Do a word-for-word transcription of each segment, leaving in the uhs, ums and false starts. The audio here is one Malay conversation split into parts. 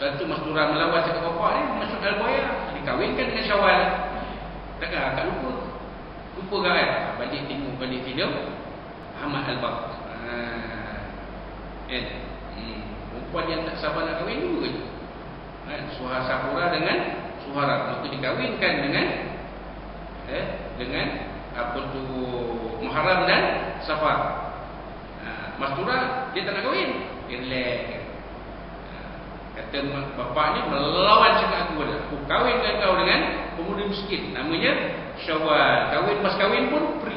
Satu Mastura melawat cakap bapak ni masuk Al-Buaya, dikahwinkan dengan Syawal. Takkan akak lupa? Lupa kan? Balik tengok balik video Ahmad Al-Baq. Ha. Kan? Hmm. Perempuan yang tak sabar nak kahwin dulu je. Ha. Suhara Safura dengan Suhara. Waktu dikahwinkan dengan eh, dengan apa tu Muharram dan Safar. Ha. Mastura dia tak nak kahwin. Dia relax. Ha. Kata bapaknya melawan cakap aku dah. Aku kahwin dengan kau dengan pemuda miskin. Namanya Syawal. Kahwin mas kahwin pun free.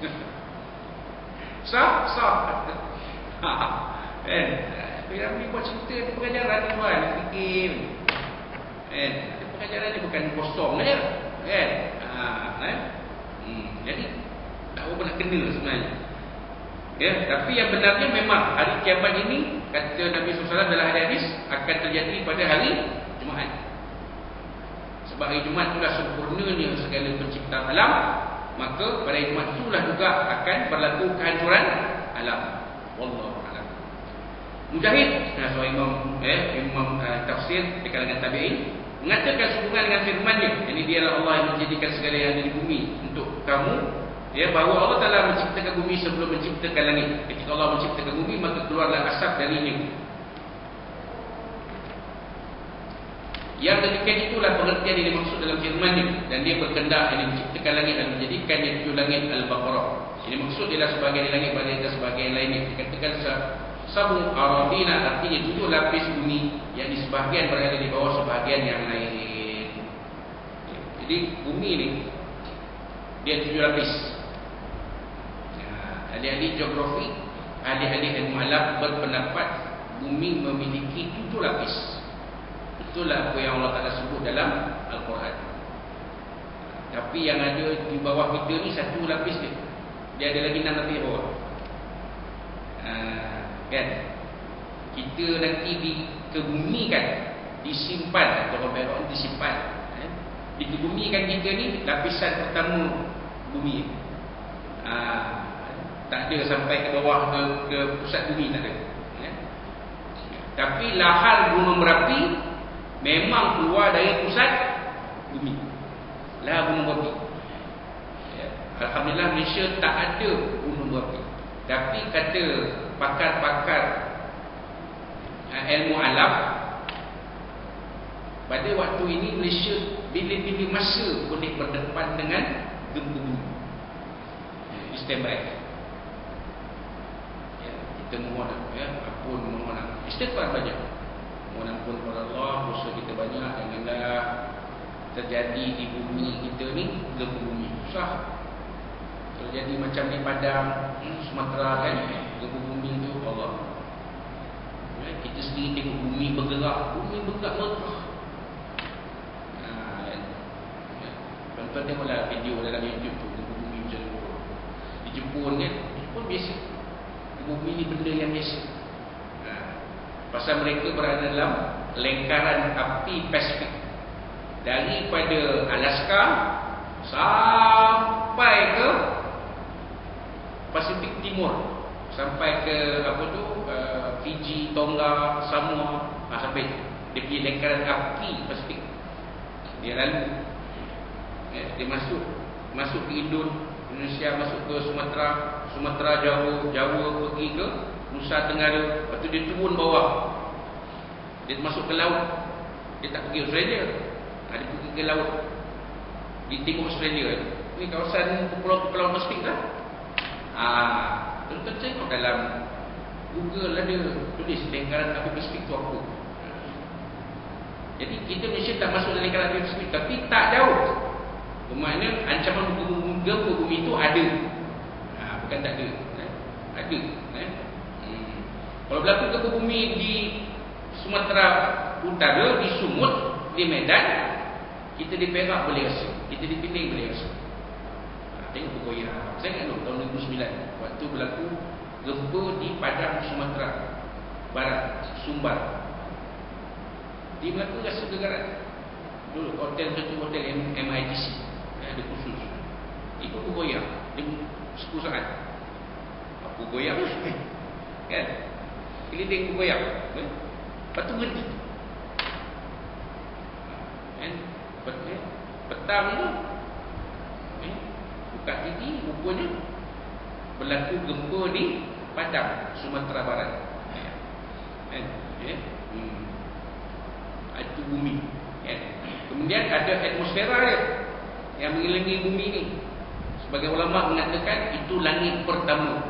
Sah? Sah. Ha. Kan? Yang ni buat cerita di pengajaran tuan. Fikir. Kan? Pengajaran ni bukan kosong je. Kan? Ha. Kan? Hmm. Jadi tak apa nak kena sebenarnya. Ya, tapi yang benarnya memang hari kiamat ini kata Nabi sallallahu alaihi wasallam dalam hadis akan terjadi pada hari Jumaat. Sebab hari Jumaat itulah sempurnanya segala penciptaan alam, maka pada hari Jumaat itulah juga akan berlaku kehancuran alam. Wallahu a'lam. Mujahid, nah, seorang imam eh imam uh, tafsir di kalangan tabi'in mengatakan sehubungan dengan firman-Nya, jadi dialah Allah yang menjadikan segala yang ada di bumi untuk kamu. Ya, bahawa Allah Ta'ala menciptakan bumi sebelum menciptakan langit. Ketika Allah menciptakan bumi, maka keluarlah asap darinya. Yang demikian itulah pengertian yang dimaksud dalam firman-Nya. Dan dia berkendak yang menciptakan langit dan menjadikan yang tujuh langit Al-Baqarah. Ini maksud ialah sebagian langit pada atas sebagian lainnya. Dikatakan sabung aradina, artinya tujuh lapis bumi yang di sebahagian berada di bawah sebahagian yang lain. Jadi bumi ni dia tujuh lapis. Ahli-ahli geografi, ahli-ahli ilmu alam berpendapat bumi memiliki tujuh lapis. Itulah apa yang Allah Ta'ala sebut dalam Al-Quran. Tapi yang ada di bawah kita ni satu lapis dia. Dia ada lagi enam lapis bawah. Ha, kan? Kita nanti dikebumikan, disimpan, atau orang disimpan. Eh? Dikebumikan kita ni lapisan pertama bumi. Ha, tak ada sampai ke bawah ke, ke pusat bumi, tak ada. Ya. Tapi lahar gunung Merapi memang keluar dari pusat bumi. Lahar gunung Merapi. Ya. Alhamdulillah Malaysia tak ada gunung Merapi. Tapi kata pakar-pakar ilmu alam, pada waktu ini Malaysia bila-bila masa boleh berdepan dengan gempa bumi. Ya, standby. Kita mohon ya, ampun, mohon istighfar banyak, mohon ampun kepada Allah, dosa kita banyak, janganlah terjadi di bumi kita ni gempa bumi. Susah terjadi macam di Padang, Sumatera kan, gempa bumi tu Allah. Ya, kita sendiri tengok bumi bergerak, bumi bergerak megah. Ha, ya. Tuan-tuan tengoklah video dalam YouTube tu, gempa bumi macam tu. Di Jepun kan, Jepun biasa. Bumi ni benda yang biasa. Ha. Pasal mereka berada dalam lingkaran api Pasifik. Daripada Alaska sampai ke Pasifik Timur, sampai ke apa tu uh, Fiji, Tonga, Samoa, ha, sampai dia punya lingkaran api Pasifik. Dia lalu ya, dia masuk masuk ke Indon, Indonesia, masuk ke Sumatera, Sumatera Jawa, Jawa pergi ke Nusa Tenggara, lepas tu dia turun bawah, dia masuk ke laut. Dia tak pergi Australia, ha, dia pergi ke laut di timur Australia. Ini kawasan Kepulauan Pasifik lah. Ah, tuan-tuan tengok dalam Google ada tulis lingkaran api Pasifik tu apa. Jadi kita Malaysia tak masuk dalam lingkaran api Pasifik, tapi tak jauh. Bermakna ancaman gempa bumi itu ada. Ha, bukan tak ada. Eh? Ada. Eh? Hmm. Kalau berlaku gempa bumi di Sumatera Utara, di Sumut, di Medan, kita di Perak boleh rasa, kita di Penang boleh rasa. Ha, tengok bergoyang. Saya ingat tahun dua ribu sembilan waktu berlaku gempa di Padang, Sumatera Barat, Sumbar. Dia berlaku rasa gegaran. Dulu hotel satu hotel M I T C, ada khusus. Itu bergoyang, dia sepuluh saat. Apa goyang? Kan? Keliling bergoyang. Lepas tu berhenti. Kan? Eh, petang tu eh, buka T V, rupanya berlaku gempa di Padang, Sumatera Barat. Kan? Eh, hmm. Itu bumi. Eh. Kemudian ada atmosfera dia yang mengelilingi bumi ni. Sebagai ulama mengatakan itu langit pertama.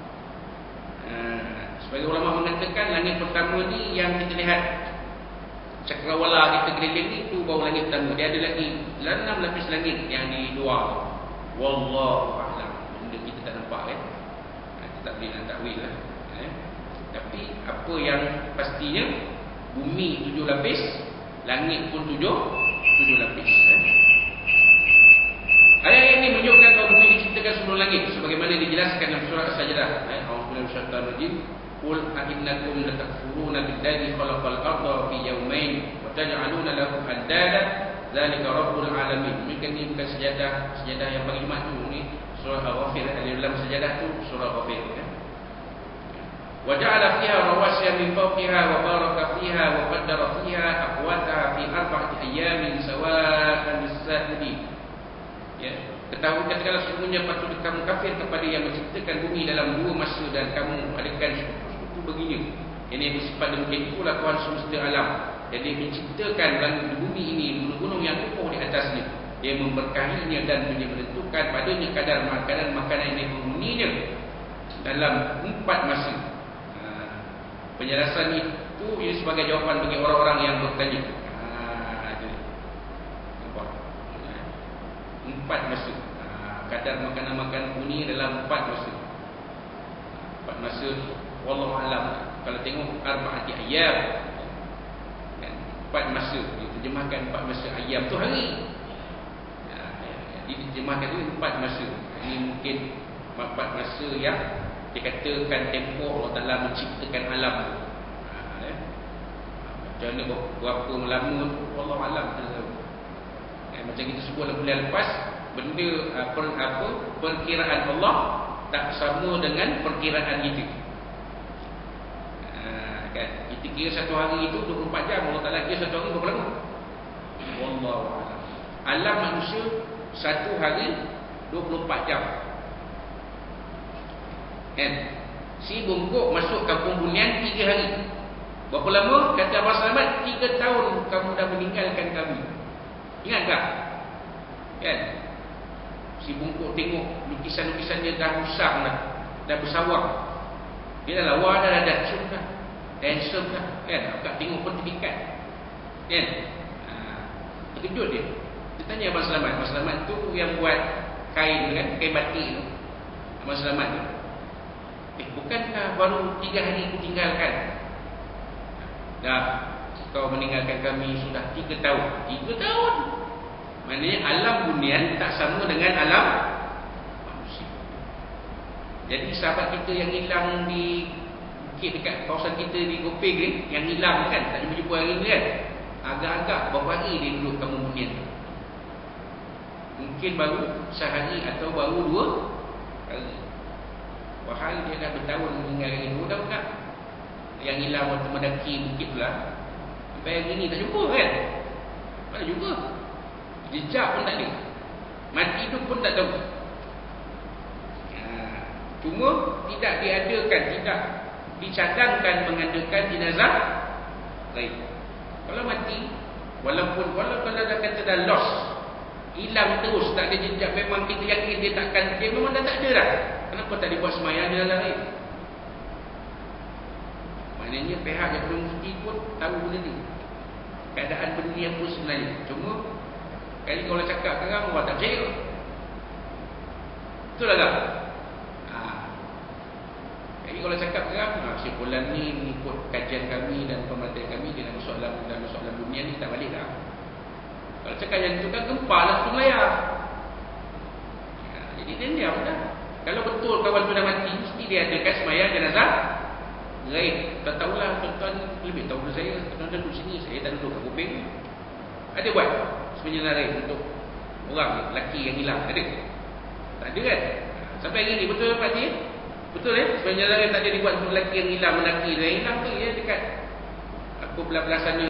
Uh, sebagai ulama mengatakan langit pertama ni yang kita lihat cakrawala kita keliling ni, itu baru langit pertama. Dia ada lagi enam lapis langit yang di luar. Wallahu a'lam. Benda kita tak nampak kan. Eh? Kita tak boleh nak takwil lah. Eh? Tapi apa yang pastinya, bumi tujuh lapis, langit pun tujuh tujuh lapis. Eh? Ayat ini menunjukkan bahawa bumi diciptakan sebelum langit, sebagaimana dijelaskan dalam surah As-Sajdah. Ayat A'udzubillahi minasyaitonir rajim. Qul a'innakum latakfuruna billazi khalaqal arda fi yawmayn wa taj'aluna lahu andada dzalika rabbul alamin. Mungkin ini bukan sejadah sejadah yang bagi Jumaat tu, ni surah Al-Ghafir. Ada dalam sejadah tu surah Al-Ghafir kan. Wa ja'ala fiha rawasiya min fawqiha wa baraka fiha wa qaddara fiha aqwataha fi arba'ati ayyamin sawa'an lis-sa'ilin. Ya, ketahui katakanlah sesungguhnya patut kamu kafir kepada yang menciptakan bumi dalam dua masa dan kamu adakan sekutu-sekutu baginya. Ini bersifat demikian itulah Tuhan semesta alam. Jadi menciptakan langit bumi ini, gunung-gunung yang kokoh di atasnya. Dia memberkahinya dan menentukan padanya kadar makanan makanan yang dihuninya dalam empat masa. Ha, penjelasan itu ia sebagai jawapan bagi orang-orang yang bertanya. Empat masa. Ha, kadar makanan-makanan bumi dalam empat masa. Empat masa wallahu alam. Kalau tengok arba'ati ayyam, kan, empat masa diterjemahkan empat masa. Ayyam tu hari. Ha, diterjemahkan itu empat masa. Ini mungkin empat masa yang dikatakan tempoh Allah Taala menciptakan alam tu. Ha, eh? Macam mana berapa lama tu wallahu alam. Eh, macam kita sebut dalam bulan lepas, benda apa, apa perkiraan Allah tak sama dengan perkiraan kita. Ha, kan? Kita kira satu hari itu dua puluh empat jam, Allah Taala kira satu hari berapa lama? Wallahu a'lam. Alam manusia satu hari dua puluh empat jam. Kan? Si bungkuk masuk kampung Bunian tiga hari. Berapa lama? Kata Abang Selamat, tiga tahun kamu dah meninggalkan kami. Ingat tak? Kan? Si bungkuk tengok lukisan-lukisan dia dah usang dah, dah bersawang. Dia dah lawa dah, dah cun dah, handsome dah. Kan? Akak tengok pun terpikat. Kan? Ha, terkejut dia. Dia tanya Abang Selamat. Abang Selamat tu yang buat kain kan, kain batik tu. Abang Selamat tu, eh bukankah baru tiga hari aku tinggalkan? Dah, kau meninggalkan kami sudah tiga tahun. Tiga tahun. Maknanya alam bunian tak sama dengan alam manusia. Jadi sahabat kita yang hilang di bukit dekat kawasan kita di Gopeng ni, yang hilang kan, tak jumpa-jumpa hari ni kan, agak-agak berapa hari dia duduk kampung bunian tu? Mungkin baru sehari atau baru dua hari. Wahai dia dah bertahun meninggalkan ini. Mudah tak yang hilang waktu mendaki bukit tu lah, sampai hari ni tak jumpa kan? Mana jumpa? Jejak pun tak ada, mati hidup pun tak tahu. Ha, cuma tidak diadakan, tidak dicadangkan mengadakan jenazah lain. Kalau mati, walaupun walaupun dah kata dah lost, hilang terus, tak ada jejak, memang kita yakin dia takkan, dia memang dah tak ada dah. Kenapa tak dibuat semayang jenazah lain? Maknanya pihak yang belum mesti pun tahu benda ni, keadaan benda ni apa sebenarnya. Cuma kali kalau cakap sekarang orang tak percaya. Betul tak? Ha. Kali kalau cakap sekarang, ha, simpulan ni mengikut kajian kami dan pemerhatian kami dalam soalan dalam soalan dunia ni tak balik dah. Kalau cakap yang itu kan gempa langsung layar. Ha, jadi dia diam dah. Kalau betul kawan tu dah mati, mesti dia adakan semayang jenazah lain. Tak tahulah tuan-tuan lebih tahu dari saya. Tuan-tuan duduk sini, saya tak duduk kat Gopeng. Ada buat sebenarnya lain untuk orang lelaki yang hilang? Ada? Tak ada kan? Sampai hari ni betul Pak Haji? Betul eh? Sebenarnya lain tak ada dibuat untuk lelaki yang hilang, mendaki yang hilang tu ya dekat apa belah-belah sana